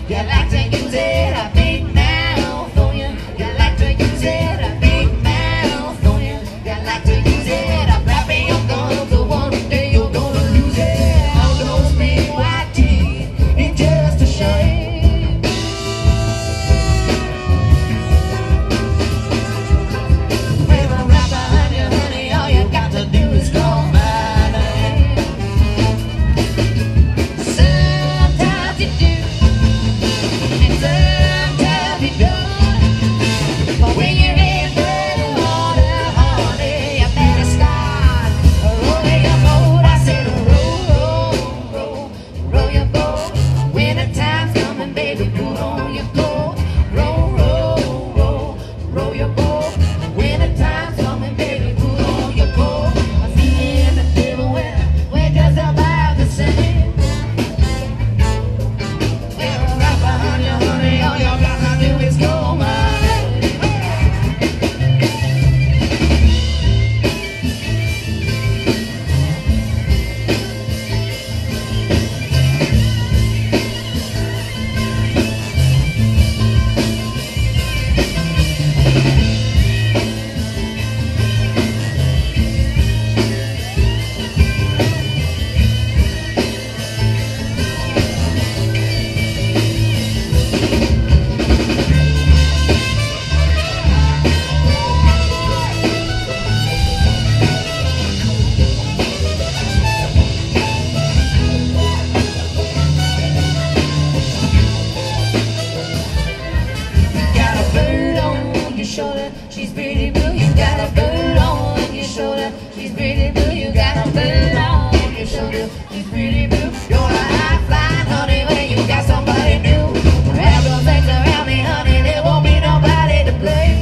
You like to use it, a big mouth on you. You like to use it, a big mouth on you. You like to use it, a flapping your gums. So one day you're gonna lose it. All those big white teeth, it's just a shame. When I'm right behind you, honey, all you got to do is call my name. Sometimes you do, and sometimes you don't. But when you're in dirty water, honey, you better start rolling your boat. I said roll your boat. When the time's coming, baby, put on your coat. Roll your boat. When the time's coming, baby, put on your coat. I'm feeling the devil, we're just about the same. We're right behind you, honey, all you gotta do is go my way. Got a bird on your shoulder, she's pretty blue. You got a bird on your shoulder, she's pretty blue. You got a bird on your shoulder, she's pretty blue. You're a high flying honey when you got somebody new. Have those things around me, honey, there won't be nobody to play.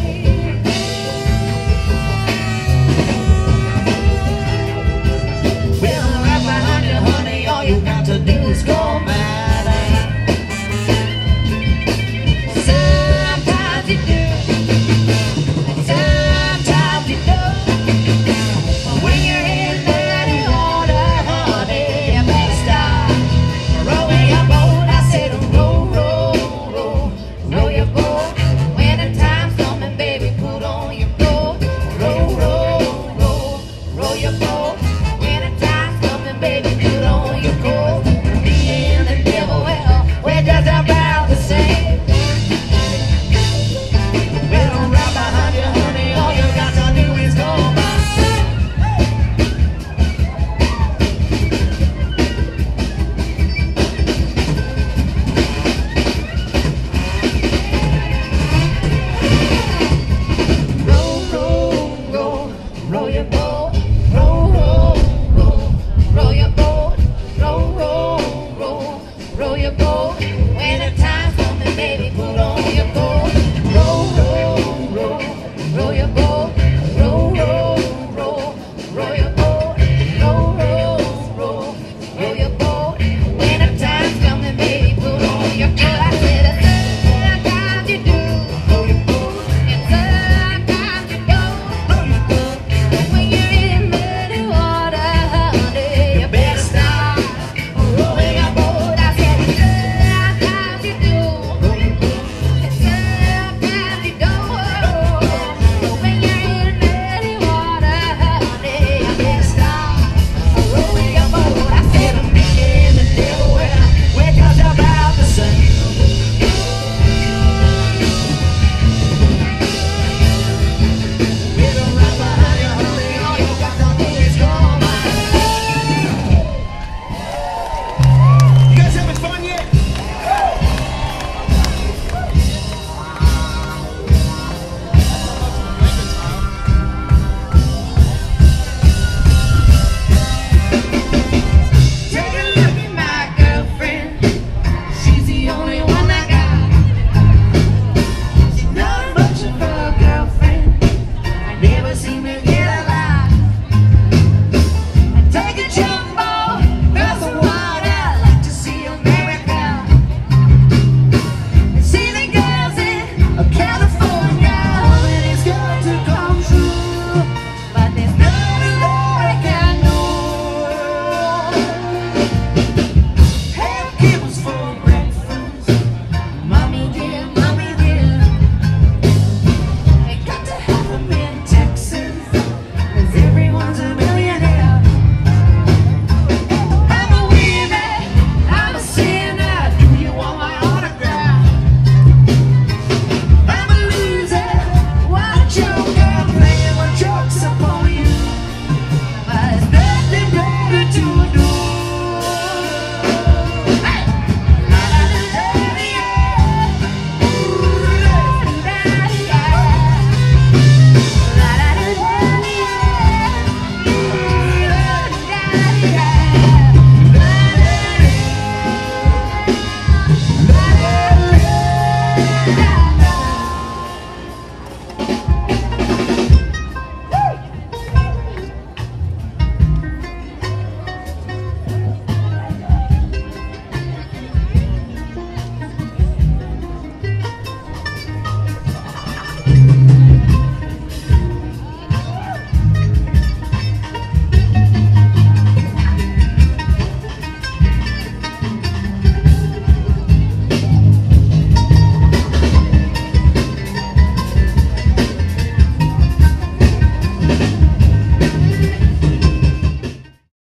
Well, I'm right behind you, honey, all you got to do is call my name. Sometimes you do, and sometimes you don't. But when you're in dirty water, honey, you better stop rolling your boat. I said roll your boat. When the time's coming, baby, put on your coat. Roll your boat. When the time's coming, baby, put on your coat. Me and the devil, well, we're just about the same. Well, I'm right behind you, honey, all you got to do is go by. Roll your boat. Roll your boat. Roll your boat. When the time's coming, baby, put on your coat. Roll